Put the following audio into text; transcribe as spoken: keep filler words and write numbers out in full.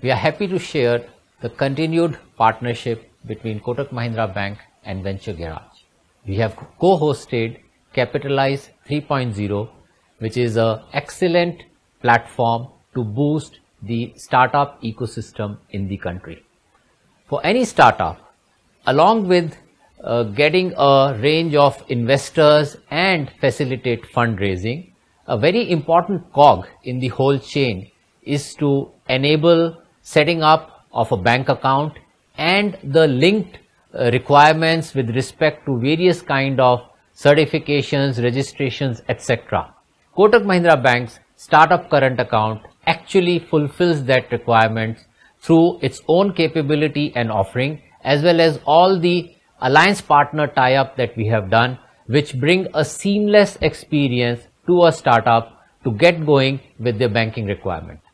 we are happy to share the continued partnership between Kotak Mahindra Bank and Venture Garage. We have co-hosted Capitalize three point oh, which is an excellent platform to boost the startup ecosystem in the country. For any startup, along with uh, getting a range of investors and facilitate fundraising, a very important cog in the whole chain is to enable setting up of a bank account and the linked uh, requirements with respect to various kind of certifications, registrations, et cetera. Kotak Mahindra Bank's startup current account actually fulfills that requirement through its own capability and offering, as well as all the alliance partner tie-up that we have done, which bring a seamless experience to a startup to get going with their banking requirement.